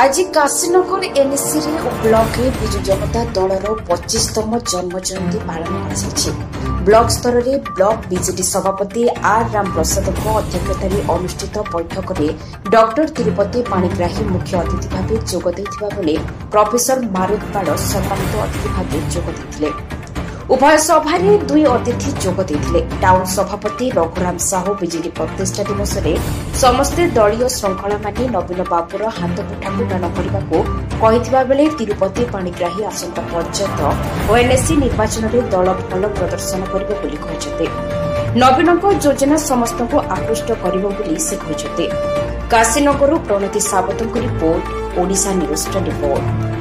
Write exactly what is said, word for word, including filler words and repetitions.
आज Kashinagar NSC block Biju Janata दलर पच्चीसतम जन्म जयंती पालन कर ब्लॉक स्तर में ब्लॉक बीजेडी सभापति आर राम प्रसाद अध्यक्षतार अनुष्ठित बैठक में डॉक्टर तिरुपति पाणिग्राही मुख्य अतिथि भाव जोगदे प्रोफेसर मारुतपाड़ सम्मानित अतिथि भाव जोगदे उभय सभार दुई अतिथि जोगदे टाउन सभापति रघुराम साहू बीजेडी प्रतिष्ठा दिवस में समस्ते दलीय श्रृंखला मानि नवीन बाबूर हाथमुठाकू दान करने बेले तिरुपति पाणिग्राही आसंता पर्यंत और एनएससी निर्वाचन में दल भल प्रदर्शन करेंगे। नवीन योजना समस्त को आकृष्ट कर Kashinagar Pranati Sabat report Odisha news twenty four.